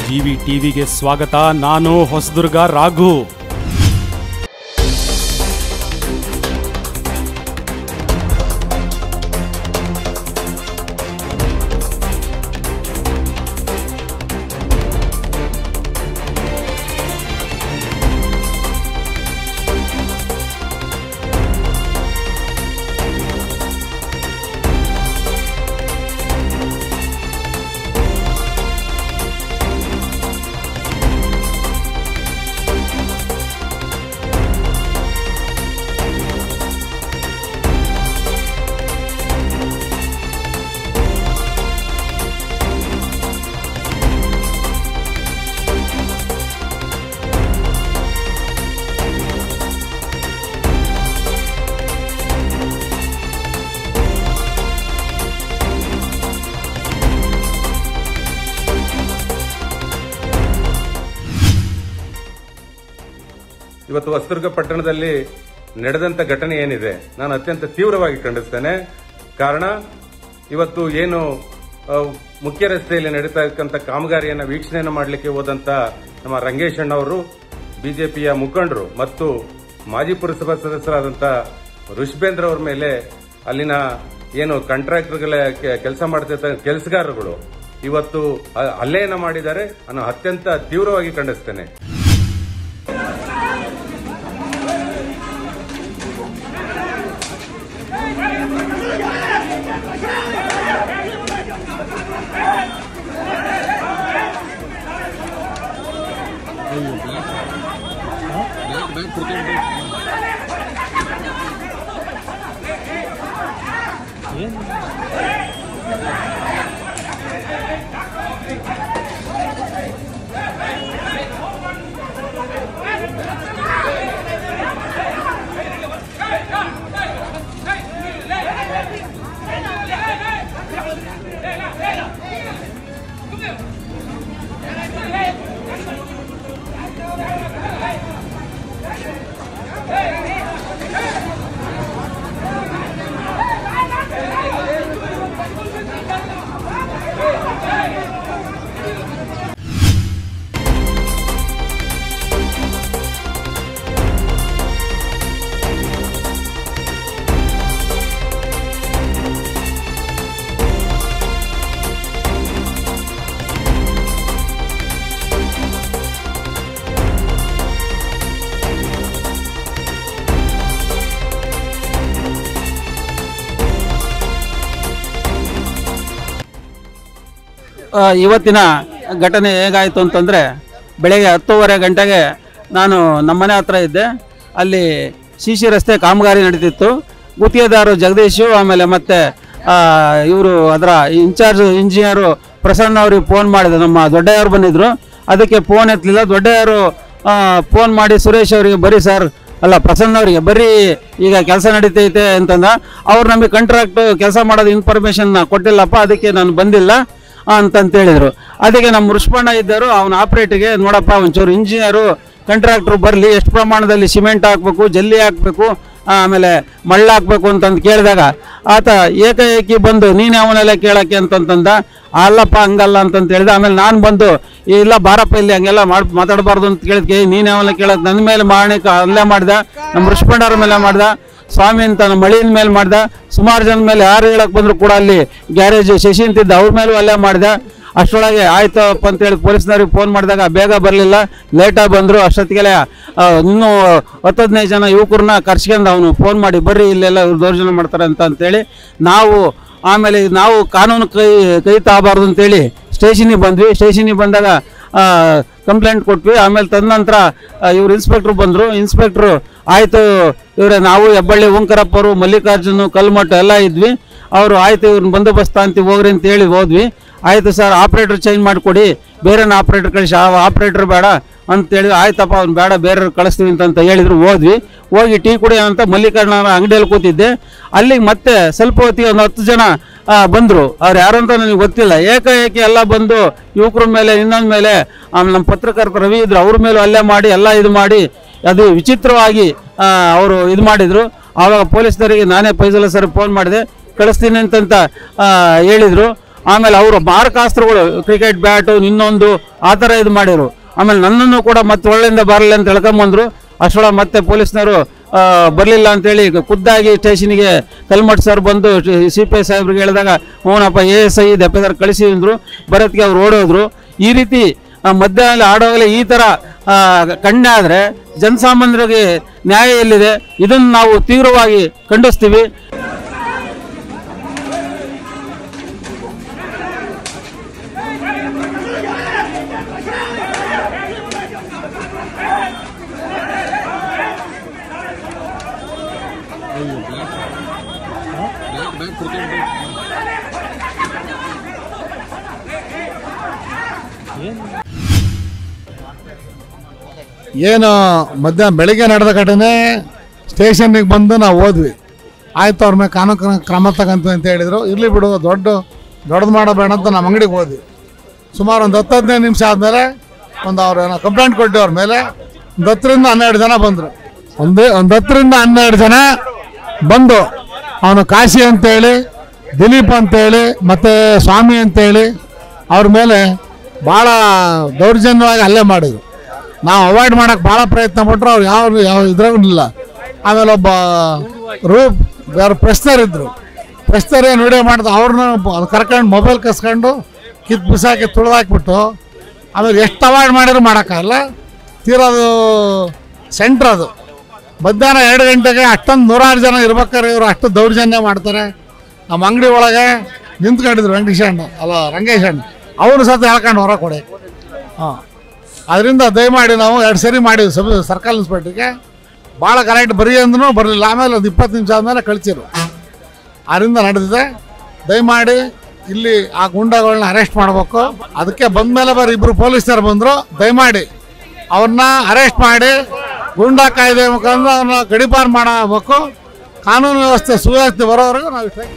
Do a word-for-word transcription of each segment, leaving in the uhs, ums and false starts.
GV ಟಿವಿಗೆ ಸ್ವಾಗತ. ನಾನು ಹೊಸದುರ್ಗ ರಾಘು. ಇವತ್ತು ಹೊಸದುರ್ಗ ಪಟ್ಟಣದಲ್ಲಿ ನಡೆದಂತ ಘಟನೆ ಏನಿದೆ ನಾನು ಅತ್ಯಂತ ತೀವ್ರವಾಗಿ ಖಂಡಿಸ್ತೇನೆ. ಕಾರಣ ಇವತ್ತು ಏನು ಮುಖ್ಯ ರಸ್ತೆಯಲ್ಲಿ ನಡೀತಾ ಇರ್ತಕ್ಕಂಥ ಕಾಮಗಾರಿಯನ್ನು ವೀಕ್ಷಣೆಯನ್ನು ಮಾಡಲಿಕ್ಕೆ ಹೋದಂತ ನಮ್ಮ ರಂಗೇಶ್ ಅಣ್ಣವರು, ಬಿಜೆಪಿಯ ಮುಖಂಡರು ಮತ್ತು ಮಾಜಿ ಪುರಸಭಾ ಸದಸ್ಯರಾದಂಥ ಋಷಭೇಂದ್ರ ಅವರ ಮೇಲೆ ಅಲ್ಲಿನ ಏನು ಕಾಂಟ್ರಾಕ್ಟರ್ಗಳ ಕೆಲಸ ಮಾಡ್ತಿದ್ದ ಕೆಲಸಗಾರರುಗಳು ಇವತ್ತು ಹಲ್ಲೆಯನ್ನ ಮಾಡಿದ್ದಾರೆ. ನಾನು ಅತ್ಯಂತ ತೀವ್ರವಾಗಿ ಖಂಡಿಸ್ತೇನೆ. ಇವತ್ತಿನ ಘಟನೆ ಹೇಗಾಯಿತು ಅಂತಂದರೆ, ಬೆಳಗ್ಗೆ ಹತ್ತೂವರೆ ಗಂಟೆಗೆ ನಾನು ನಮ್ಮನೆ ಹತ್ರ ಇದ್ದೆ. ಅಲ್ಲಿ ಸಿ ಸಿ ರಸ್ತೆ ಕಾಮಗಾರಿ ನಡೀತಿತ್ತು. ಗುತ್ತಿಗೆದಾರರು ಜಗದೀಶು, ಆಮೇಲೆ ಮತ್ತು ಇವರು ಅದರ ಇನ್ಚಾರ್ಜ್ ಇಂಜಿನಿಯರು ಪ್ರಸನ್ನ ಅವ್ರಿಗೆ ಫೋನ್ ಮಾಡಿದೆ. ನಮ್ಮ ದೊಡ್ಡಯ್ಯವರು ಬಂದಿದ್ದರು, ಅದಕ್ಕೆ ಫೋನ್ ಎತ್ತಲಿಲ್ಲ. ದೊಡ್ಡಯ್ಯವರು ಫೋನ್ ಮಾಡಿ ಸುರೇಶ್ ಅವರಿಗೆ ಬರೀ ಸರ್ ಅಲ್ಲ ಪ್ರಸನ್ನ ಅವರಿಗೆ ಬರೀ ಈಗ ಕೆಲಸ ನಡೀತೈತೆ ಅಂತಂದ. ಅವ್ರು ನಮಗೆ ಕಾಂಟ್ರಾಕ್ಟ್ ಕೆಲಸ ಮಾಡೋದು ಇನ್ಫಾರ್ಮೇಷನ್ ಕೊಟ್ಟಿಲ್ಲಪ್ಪ, ಅದಕ್ಕೆ ನಾನು ಬಂದಿಲ್ಲ ಅಂತಂತ ಹೇಳಿದರು. ಅದಕ್ಕೆ ನಮ್ಮ ಋಷಭಣ್ಣ ಇದ್ದರು, ಅವನ ಆಪ್ರೇಟಿಗೆ ನೋಡಪ್ಪ ಒಂಚೂರು ಇಂಜಿನಿಯರು ಕಾಂಟ್ರಾಕ್ಟ್ರು ಬರಲಿ, ಎಷ್ಟು ಪ್ರಮಾಣದಲ್ಲಿ ಸಿಮೆಂಟ್ ಹಾಕಬೇಕು, ಜಲ್ಲಿ ಹಾಕಬೇಕು, ಆಮೇಲೆ ಮಳ್ಳು ಹಾಕಬೇಕು ಅಂತಂದು ಕೇಳಿದಾಗ ಆತ ಏಕಾಏಕಿ ಬಂದು ನೀನು ಅವನೆಲ್ಲ ಕೇಳೋಕ್ಕೆ ಅಂತಂತಂದ. ಅಲ್ಲಪ್ಪ ಹಂಗಲ್ಲ ಅಂತಂತ ಹೇಳಿದ. ಆಮೇಲೆ ನಾನು ಬಂದು ಇಲ್ಲ ಬಾರಪ್ಪ ಇಲ್ಲಿ ಹಂಗೆಲ್ಲ ಮಾಡಿ ಮಾತಾಡಬಾರ್ದು ಅಂತ ಕೇಳಿದ್ಕೆ ನೀನು ಅವನ ಕೇಳೋದು ನನ್ನ ಮೇಲೆ ಮಾಡಕ್ಕೆ ಅಲ್ಲೇ ಮಾಡ್ದ, ನಮ್ಮ ಋಷಭಣ್ಣವ್ರ ಮೇಲೆ ಮಾಡ್ದ, ಸ್ವಾಮಿ ಅಂತ ನಮ್ಮ ಮಳಿನ ಮೇಲೆ ಮಾಡ್ದ, ಸುಮಾರು ಜನ ಮೇಲೆ ಯಾರು ಹೇಳಕ್ಕೆ ಬಂದರೂ ಕೂಡ ಅಲ್ಲಿ ಗ್ಯಾರೇಜ್ ಶಶಿ ಅಂತಿದ್ದ ಅವ್ರ ಮೇಲೂ ಅಲ್ಲೇ ಮಾಡ್ದೆ. ಅಷ್ಟರೊಳಗೆ ಆಯ್ತಪ್ಪ ಅಂತೇಳಿ ಪೊಲೀಸ್ನವ್ರಿಗೆ ಫೋನ್ ಮಾಡಿದಾಗ ಬೇಗ ಬರಲಿಲ್ಲ, ಲೇಟಾಗಿ ಬಂದರು. ಅಷ್ಟೊತ್ತಿಗೆ ಇನ್ನೂ ಹತ್ತು ಹದಿನೈದು ಜನ ಯುವಕರನ್ನ ಕರ್ಸ್ಕೊಂಡು ಅವನು ಫೋನ್ ಮಾಡಿ ಬರ್ರಿ ಇಲ್ಲೆಲ್ಲ ಇವ್ರು ದೌರ್ಜನ್ಯ ಮಾಡ್ತಾರೆ ಅಂತ ಅಂತೇಳಿ ನಾವು ಆಮೇಲೆ ನಾವು ಕಾನೂನು ಕೈ ಕೈ ತಾಬಾರ್ದು ಅಂತೇಳಿ ಸ್ಟೇಷನಿಗೆ ಬಂದ್ವಿ. ಸ್ಟೇಷನಿಗೆ ಬಂದಾಗ ಕಂಪ್ಲೇಂಟ್ ಕೊಟ್ವಿ. ಆಮೇಲೆ ತದನಂತರ ಇವರು ಇನ್ಸ್ಪೆಕ್ಟ್ರು ಬಂದರು. ಇನ್ಸ್ಪೆಕ್ಟ್ರು ಆಯಿತು ಇವರೇ ನಾವು ಹೆಬ್ಬಳ್ಳಿ ಓಂಕಾರಪ್ಪರು, ಮಲ್ಲಿಕಾರ್ಜುನು, ಕಲ್ಮಠ ಎಲ್ಲ ಇದ್ವಿ. ಅವರು ಆಯಿತು ಇವ್ರನ್ನ ಬಂದೋಬಸ್ತ ಅಂತ ಹೋಗ್ರಿ ಅಂತ ಹೇಳಿ ಹೋದ್ವಿ. ಆಯಿತು ಸರ್ ಆಪ್ರೇಟರ್ ಚೇಂಜ್ ಮಾಡಿಕೊಡಿ, ಬೇರೆನ ಆಪ್ರೇಟರ್ ಕಳಿಸಿ, ಆ ಆಪ್ರೇಟರ್ ಬೇಡ ಅಂತೇಳಿ ಆಯ್ತಪ್ಪ ಅವ್ನು ಬೇಡ ಬೇರೆ ಕಳಿಸ್ತೀವಿ ಅಂತ ಹೇಳಿದ್ರು. ಹೋದ್ವಿ. ಹೋಗಿ ಟೀ ಕುಡಿಯೋ ಅಂತ ಮಲ್ಲಿಕಾರ್ಜುನ ಅಂಗಡಿಯಲ್ಲಿ ಕೂತಿದ್ದೆ. ಅಲ್ಲಿಗೆ ಮತ್ತೆ ಸ್ವಲ್ಪ ಹೊತ್ತಿಗೆ ಒಂದು ಹತ್ತು ಜನ ಬಂದರು. ಅವ್ರು ಯಾರು ಅಂತ ನನಗೆ ಗೊತ್ತಿಲ್ಲ. ಏಕಾಏಕಿ ಎಲ್ಲ ಬಂದು ಯುವಕರ ಮೇಲೆ ಇನ್ನೊಂದು ಮೇಲೆ ನಮ್ಮ ಪತ್ರಕರ್ತ ರವಿ ಇದ್ರು ಅವ್ರ ಮೇಲೂ ಅಲ್ಲೇ ಮಾಡಿ ಎಲ್ಲ ಇದು ಮಾಡಿ ಅದು ವಿಚಿತ್ರವಾಗಿ ಅವರು ಇದು ಮಾಡಿದರು. ಆವಾಗ ಪೊಲೀಸ್ನವರಿಗೆ ನಾನೇ ಫೈಜಲ್ ಸರ್ ಫೋನ್ ಮಾಡಿದೆ, ಕಳಿಸ್ತೀನಿ ಅಂತಂತ ಹೇಳಿದರು. ಆಮೇಲೆ ಅವರು ಮಾರಕಾಸ್ತ್ರಗಳು ಕ್ರಿಕೆಟ್ ಬ್ಯಾಟು ಇನ್ನೊಂದು ಆ ಥರ ಇದು ಮಾಡಿರು. ಆಮೇಲೆ ನನ್ನನ್ನು ಕೂಡ ಮತ್ತೆ ಒಳ್ಳೆಯಿಂದ ಬರಲಿ ಅಂತ ಹೇಳ್ಕೊಂಬಂದರು. ಅಷ್ಟೊಳ ಮತ್ತೆ ಪೊಲೀಸ್ನವರು ಬರಲಿಲ್ಲ ಅಂತೇಳಿ ಖುದ್ದಾಗಿ ಸ್ಟೇಷನ್ಗೆ ಕಲ್ಮಠ್ ಸರ್ ಬಂದು ಸಿ ಪಿ ಐ ಸಾಹೇಬ್ರಿಗೆ ಹೇಳಿದಾಗ ಹ್ಞೂನಪ್ಪ ಎ ಎಸ್ ಐ ದೆಪ್ಪೆದಾರ ಕಳಿಸಿ ಅಂದರು. ಬರೋದಕ್ಕೆ ಅವ್ರು ಓಡೋದ್ರು. ಈ ರೀತಿ ಮಧ್ಯಾಹ್ನ ಆಡೋವಾಗಲೇ ಈ ಥರ ಕಣ್ಣೆ ಆದರೆ ಜನಸಾಮಾನ್ಯರಿಗೆ ನ್ಯಾಯ ಎಲ್ಲಿದೆ? ಇದನ್ನು ನಾವು ತೀವ್ರವಾಗಿ ಖಂಡಿಸ್ತೀವಿ. ಏನು ಮಧ್ಯಾಹ್ನ ಬೆಳಿಗ್ಗೆ ನಡೆದ ಘಟನೆ ಸ್ಟೇಷನ್ನಿಗೆ ಬಂದು ನಾವು ಹೋದ್ವಿ. ಆಯಿತು, ಅವ್ರ ಮೇಲೆ ಕಾನೂನು ಕ್ರಮ ತಗಂತ ಅಂತ ಹೇಳಿದರು. ಇರಲಿ ಬಿಡು, ದೊಡ್ಡ ದೊಡ್ಡದು ಮಾಡಬೇಡ ಅಂತ ನಮ್ಮ ಅಂಗಡಿಗೆ ಹೋದ್ವಿ. ಸುಮಾರು ಒಂದು ಹತ್ತು ಹದಿನೈದು ನಿಮಿಷ ಆದಮೇಲೆ ಒಂದು ಅವ್ರು ಏನೋ ಕಂಪ್ಲೇಂಟ್ ಕೊಟ್ಟು ಅವ್ರ ಮೇಲೆ ಒಂದು ಹತ್ತರಿಂದ ಹನ್ನೆರಡು ಜನ ಬಂದರು. ಒಂದು ಒಂದು ಹತ್ತರಿಂದ ಹನ್ನೆರಡು ಜನ ಬಂದು ಅವನು ಕಾಶಿ ಅಂತೇಳಿ, ದಿಲೀಪ್ ಅಂತೇಳಿ ಮತ್ತು ಸ್ವಾಮಿ ಅಂತೇಳಿ ಅವ್ರ ಮೇಲೆ ಭಾಳ ದೌರ್ಜನ್ಯವಾಗಿ ಹಲ್ಲೆ ಮಾಡಿದರು. ನಾವು ಅವಾಯ್ಡ್ ಮಾಡೋಕ್ಕೆ ಭಾಳ ಪ್ರಯತ್ನ ಪಟ್ಟರು. ಅವ್ರು ಯಾವ ಯಾವ ಇದ್ರಾಗೂ ಇಲ್ಲ. ಆಮೇಲೆ ಒಬ್ಬ ರೂಪ್ ಯಾರು ಪ್ರೆಸ್ನರ್ ಇದ್ದರು. ಪ್ರೆಸ್ನರ್ ಏನು ವಿಡಿಯೋ ಮಾಡಿದ್ರು, ಅವ್ರನ್ನ ಕರ್ಕೊಂಡು ಮೊಬೈಲ್ ಕಸ್ಕೊಂಡು ಕಿತ್ತು ಬಿಸಾಕಿ ತುಳಿದಾಕ್ಬಿಟ್ಟು ಆಮೇಲೆ ಎಷ್ಟು ಅವಾಯ್ಡ್ ಮಾಡಿದ್ರು ಮಾಡೋಕ್ಕಾಗಲ್ಲ. ತೀರೋದು ಸೆಂಟ್ರ್ ಅದು. ಮಧ್ಯಾಹ್ನ ಎರಡು ಗಂಟೆಗೆ ಅಷ್ಟೊಂದು ನೂರಾರು ಜನ ಇರ್ಬೇಕಾದ್ರೆ ಇವರು ಅಷ್ಟು ದೌರ್ಜನ್ಯ ಮಾಡ್ತಾರೆ. ನಮ್ಮ ಅಂಗಡಿ ಒಳಗೆ ನಿಂತ್ಕೊಂಡಿದ್ರು ವೆಂಕಟೇಶ್ ಅಣ್ಣ ಅಲ್ಲ ರಂಗೇಶ್ ಅಣ್ಣ, ಅವರು ಸಹ ಹೇಳ್ಕೊಂಡು ಹೊರ ಕೊಡಿ. ಹಾಂ, ಅದರಿಂದ ದಯಮಾಡಿ ನಾವು ಎರಡು ಸರಿ ಮಾಡಿದ್ವಿ ಸಬ್ ಸರ್ಕಲ್ ಇನ್ಸ್ಪೆಕ್ಟ್ರಿಗೆ. ಭಾಳ ಕರೆಕ್ಟ್ ಬರೀ ಅಂದ್ರೂ ಬರಲಿಲ್ಲ. ಆಮೇಲೆ ಒಂದು ಇಪ್ಪತ್ತು ನಿಮಿಷ ಆದಮೇಲೆ ಕಳಿಸಿರು. ಅದರಿಂದ ನಡೆದಿದೆ. ದಯಮಾಡಿ ಇಲ್ಲಿ ಆ ಗುಂಡಗಳನ್ನ ಅರೆಸ್ಟ್ ಮಾಡಬೇಕು. ಅದಕ್ಕೆ ಬಂದ ಮೇಲೆ ಬರೀ ಇಬ್ಬರು ಪೊಲೀಸರು ಬಂದರು. ದಯಮಾಡಿ ಅವ್ರನ್ನ ಅರೆಸ್ಟ್ ಮಾಡಿ ಗುಂಡಾ ಕಾಯ್ದೆ ಮುಖಾಂತರ ಅವ್ರನ್ನ ಗಡೀಪಾರು ಮಾಡಬೇಕು. ಕಾನೂನು ವ್ಯವಸ್ಥೆ ಸುವ್ಯವಸ್ಥೆ ಬರೋವರೆಗೂ ನಾವು ಇಷ್ಟ.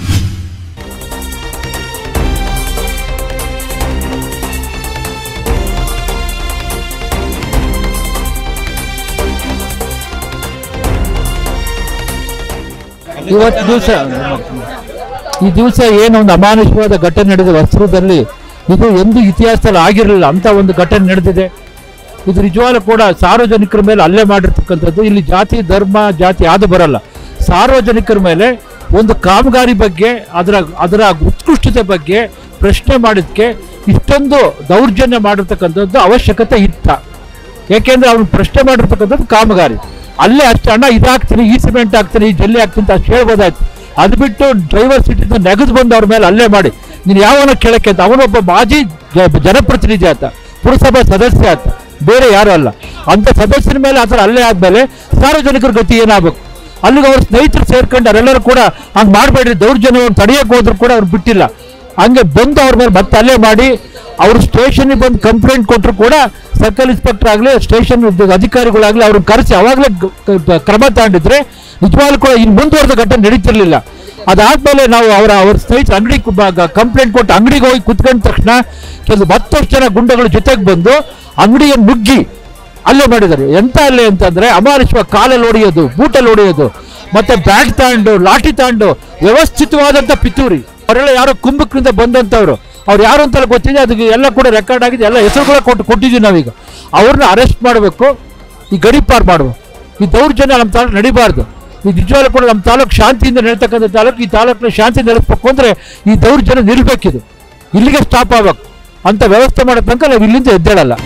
ಇವತ್ತು ದಿವಸ ಈ ದಿವಸ ಏನು ಒಂದು ಅಮಾನುಷವಾದ ಘಟನೆ ನಡೆದ ವಸ್ತ್ರದಲ್ಲಿ ಇದು ಎಂದು ಇತಿಹಾಸದಲ್ಲಿ ಆಗಿರಲಿಲ್ಲ ಅಂತ ಒಂದು ಘಟನೆ ನಡೆದಿದೆ. ಇದು ನಿಜವಾಗ್ಲೂ ಕೂಡ ಸಾರ್ವಜನಿಕರ ಮೇಲೆ ಹಲ್ಲೆ ಮಾಡಿರ್ತಕ್ಕಂಥದ್ದು. ಇಲ್ಲಿ ಜಾತಿ ಧರ್ಮ ಜಾತಿ ಯಾವುದು ಬರಲ್ಲ. ಸಾರ್ವಜನಿಕರ ಮೇಲೆ ಒಂದು ಕಾಮಗಾರಿ ಬಗ್ಗೆ ಅದರ ಅದರ ಉತ್ಕೃಷ್ಟತೆ ಬಗ್ಗೆ ಪ್ರಶ್ನೆ ಮಾಡಿದ್ದಕ್ಕೆ ಇಷ್ಟೊಂದು ದೌರ್ಜನ್ಯ ಮಾಡಿರ್ತಕ್ಕಂಥದ್ದು ಅವಶ್ಯಕತೆ ಇತ್ತ. ಏಕೆಂದರೆ ಅವ್ನು ಪ್ರಶ್ನೆ ಮಾಡಿರ್ತಕ್ಕಂಥದ್ದು ಕಾಮಗಾರಿ. ಅಲ್ಲೇ ಅಷ್ಟು ಹಣ ಇದಾಗ್ತೀನಿ, ಈ ಸಿಮೆಂಟ್ ಹಾಕ್ತೀನಿ, ಈ ಜಲ್ಲಿ ಹಾಕ್ತೀನಿ ಅಂತ ಅಷ್ಟು ಹೇಳ್ಬೋದಾಯ್ತು. ಅದು ಬಿಟ್ಟು ಡ್ರೈವರ್ ಸೀಟಿಂದ ನೆಗೆದು ಬಂದು ಅವ್ರ ಮೇಲೆ ಹಲ್ಲೆ ಮಾಡಿ ನೀನು ಯಾವನ ಕೇಳಕ್ಕೆ ಅಂತ. ಅವನೊಬ್ಬ ಮಾಜಿ ಜನಪ್ರತಿನಿಧಿ ಆತ, ಪುರಸಭಾ ಸದಸ್ಯ ಆತ, ಬೇರೆ ಯಾರು ಅಲ್ಲ. ಅಂಥ ಸದಸ್ಯರ ಮೇಲೆ ಆ ಥರ ಹಲ್ಲೆ ಆದಮೇಲೆ ಸಾರ್ವಜನಿಕರ ಗತಿ ಏನಾಗಬೇಕು? ಅಲ್ಲಿಗೆ ಅವ್ರ ಸ್ನೇಹಿತರು ಸೇರ್ಕೊಂಡು ಅವರೆಲ್ಲರೂ ಕೂಡ ಹಂಗೆ ಮಾಡಬೇಡ್ರಿ, ದೌರ್ಜನ್ಯವನ್ನು ತಡೆಯೋಕೆ ಹೋದ್ರು ಕೂಡ ಅವ್ರು ಬಿಟ್ಟಿಲ್ಲ. ಹಂಗೆ ಬಂದು ಅವ್ರ ಮೇಲೆ ಮತ್ತೆ ಹಲ್ಲೆ ಮಾಡಿ ಅವರು ಸ್ಟೇಷನ್ಗೆ ಬಂದು ಕಂಪ್ಲೇಂಟ್ ಕೊಟ್ಟರು ಕೂಡ ಸರ್ಕಲ್ ಇನ್ಸ್ಪೆಕ್ಟರ್ ಆಗಲಿ ಸ್ಟೇಷನ್ ಅಧಿಕಾರಿಗಳಾಗಲಿ ಅವ್ರನ್ನ ಕರೆಸಿ ಅವಾಗಲೇ ಕ್ರಮ ತಗೊಂಡಿದ್ರೆ ನಿಜವಾಗ್ಲೂ ಕೂಡ ಇನ್ನು ಮುಂದುವರೆದ ಘಟನೆ ನಡೀತಿರ್ಲಿಲ್ಲ. ಅದಾದಮೇಲೆ ನಾವು ಅವರ ಅವ್ರ ಸ್ನೇಹಿತರು ಅಂಗಡಿ ಕಂಪ್ಲೇಂಟ್ ಕೊಟ್ಟು ಅಂಗಡಿಗೆ ಹೋಗಿ ಕುತ್ಕೊಂಡ ತಕ್ಷಣ ಕೆಲವು ಹತ್ತಷ್ಟು ಜನ ಗುಂಡಗಳ ಜೊತೆಗೆ ಬಂದು ಅಂಗಡಿಯನ್ನು ನುಗ್ಗಿ ಅಲ್ಲೇ ಮಾಡಿದ್ದಾರೆ. ಎಂತ ಅಲ್ಲೇ ಅಂತಂದರೆ ಅಮಾನುಷ ಕಾಲಲ್ಲಿ ಹೊಡೆಯೋದು, ಬೂಟಲ್ಲಿ ಹೊಡೆಯೋದು, ಮತ್ತು ಬ್ಯಾಟ್ ತಗೊಂಡು ಲಾಠಿ ತಗೊಂಡು ವ್ಯವಸ್ಥಿತವಾದಂಥ ಪಿತೂರಿ. ಅವರೆಲ್ಲ ಯಾರೋ ಕುಂಭಕ್ರಿಂದ ಬಂದಂಥವ್ರು, ಅವ್ರು ಯಾರು ಅಂತೆಲ್ಲ ಗೊತ್ತಿದೆ. ಅದಕ್ಕೆ ಎಲ್ಲ ಕೂಡ ರೆಕಾರ್ಡ್ ಆಗಿದೆ, ಎಲ್ಲ ಹೆಸರುಗಳ ಕೊಟ್ಟು ಕೊಟ್ಟಿದ್ದೀವಿ ನಾವೀಗ. ಅವ್ರನ್ನ ಅರೆಸ್ಟ್ ಮಾಡಬೇಕು, ಈ ಗಡೀಪಾರು ಮಾಡಬೇಕು. ಈ ದೌರ್ಜನ್ಯ ನಮ್ಮ ತಾಲೂಕು ನಡಿಬಾರ್ದು. ಈ ನಿಜವಾಗ್ಲೂ ಕೂಡ ನಮ್ಮ ತಾಲೂಕು ಶಾಂತಿಯಿಂದ ನಡೀತಕ್ಕಂಥ ತಾಲೂಕು. ಈ ತಾಲೂಕಿನ ಶಾಂತಿ ನಡೆಸಬೇಕು ಅಂದರೆ ಈ ದೌರ್ಜನ್ಯ ನಿಲ್ಲಬೇಕಿದು, ಇಲ್ಲಿಗೆ ಸ್ಟಾಪ್ ಆಗಬೇಕು ಅಂತ ವ್ಯವಸ್ಥೆ ಮಾಡೋ ತನಕ ನಾವು ಇಲ್ಲಿಂದ ಎದ್ದೇಳಲ್ಲ.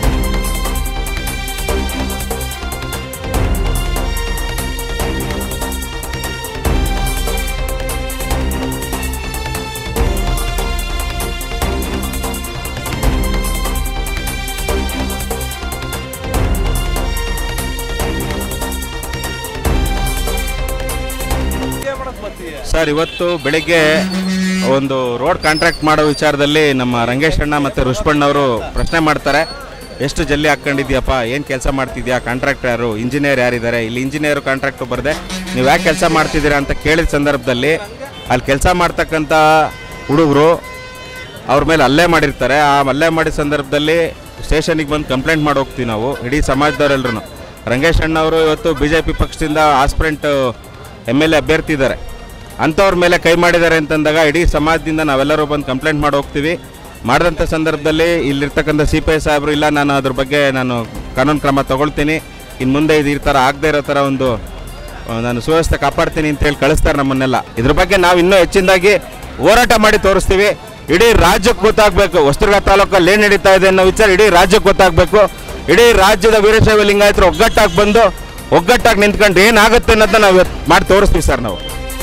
ಸರ್, ಇವತ್ತು ಬೆಳಿಗ್ಗೆ ಒಂದು ರೋಡ್ ಕಾಂಟ್ರಾಕ್ಟ್ ಮಾಡೋ ವಿಚಾರದಲ್ಲಿ ನಮ್ಮ ರಂಗೇಶ್ ಅಣ್ಣ ಮತ್ತು ರುಷ್ಪಣ್ಣವರು ಪ್ರಶ್ನೆ ಮಾಡ್ತಾರೆ. ಎಷ್ಟು ಜಲ್ಲಿ ಹಾಕ್ಕೊಂಡಿದ್ಯಪ್ಪ, ಏನು ಕೆಲಸ ಮಾಡ್ತಿದ್ಯಾ, ಕಾಂಟ್ರಾಕ್ಟರ್ ಯಾರು, ಇಂಜಿನಿಯರ್ ಯಾರಿದ್ದಾರೆ, ಇಲ್ಲಿ ಇಂಜಿನಿಯರು ಕಾಂಟ್ರಾಕ್ಟು ಬರದೆ ನೀವು ಯಾಕೆ ಕೆಲಸ ಮಾಡ್ತಿದ್ದೀರಾ ಅಂತ ಕೇಳಿದ ಸಂದರ್ಭದಲ್ಲಿ ಅಲ್ಲಿ ಕೆಲಸ ಮಾಡ್ತಕ್ಕಂಥ ಹುಡುಗರು ಅವ್ರ ಮೇಲೆ ಹಲ್ಲೆ ಮಾಡಿರ್ತಾರೆ. ಆ ಹಲ್ಲೆ ಮಾಡಿದ ಸಂದರ್ಭದಲ್ಲಿ ಸ್ಟೇಷನಿಗೆ ಬಂದು ಕಂಪ್ಲೇಂಟ್ ಮಾಡಿ ಹೋಗ್ತೀವಿ ನಾವು, ಇಡೀ ಸಮಾಜದವರೆಲ್ಲರೂ. ರಂಗೇಶ್ ಅಣ್ಣವರು ಇವತ್ತು ಬಿ ಜೆ ಪಿ ಪಕ್ಷದಿಂದ ಆಸ್ಪಿರೆಂಟ್ ಎಮ್ ಎಲ್ ಎ ಅಭ್ಯರ್ಥಿ ಇದ್ದಾರೆ. ಅಂಥವ್ರ ಮೇಲೆ ಕೈ ಮಾಡಿದ್ದಾರೆ ಅಂತಂದಾಗ ಇಡೀ ಸಮಾಜದಿಂದ ನಾವೆಲ್ಲರೂ ಬಂದು ಕಂಪ್ಲೇಂಟ್ ಮಾಡಿ ಹೋಗ್ತೀವಿ. ಮಾಡಿದಂಥ ಸಂದರ್ಭದಲ್ಲಿ ಇಲ್ಲಿರ್ತಕ್ಕಂಥ ಸಿ ಪಿ ಐ ಸಾಹೇಬರು ಇಲ್ಲ ನಾನು ಅದ್ರ ಬಗ್ಗೆ ನಾನು ಕಾನೂನು ಕ್ರಮ ತಗೊಳ್ತೀನಿ, ಇನ್ನು ಮುಂದೆ ಇದು ಈ ಥರ ಆಗದೆ ಇರೋ ಥರ ಒಂದು ನಾನು ಸುವ್ಯವಸ್ಥೆ ಕಾಪಾಡ್ತೀನಿ ಅಂತೇಳಿ ಕಳಿಸ್ತಾರೆ ನಮ್ಮನ್ನೆಲ್ಲ. ಇದ್ರ ಬಗ್ಗೆ ನಾವು ಇನ್ನೂ ಹೆಚ್ಚಿನದಾಗಿ ಹೋರಾಟ ಮಾಡಿ ತೋರಿಸ್ತೀವಿ. ಇಡೀ ರಾಜ್ಯಕ್ಕೆ ಗೊತ್ತಾಗಬೇಕು ಹೊಸದುರ್ಗ ತಾಲೂಕಲ್ಲಿ ಏನು ನಡೀತಾ ಇದೆ ಅನ್ನೋ ವಿಚಾರ ಇಡೀ ರಾಜ್ಯಕ್ಕೆ ಗೊತ್ತಾಗಬೇಕು. ಇಡೀ ರಾಜ್ಯದ ವೀರಶೈವ ಲಿಂಗಾಯತರು ಒಗ್ಗಟ್ಟಾಗಿ ಬಂದು ಒಗ್ಗಟ್ಟಾಗಿ ನಿಂತ್ಕೊಂಡು ಏನಾಗುತ್ತೆ ಅನ್ನೋದನ್ನ ನಾವು ಮಾಡಿ ತೋರಿಸ್ತೀವಿ ಸರ್. ನಾವು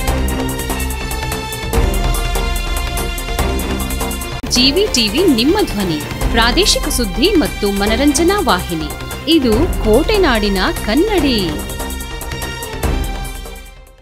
ಜಿವಿ ಟಿವಿ ನಿಮ್ಮ ಧ್ವನಿ, ಪ್ರಾದೇಶಿಕ ಸುದ್ದಿ ಮತ್ತು ಮನರಂಜನಾ ವಾಹಿನಿ. ಇದು ಕೋಟೆನಾಡಿನ ಕನ್ನಡಿ.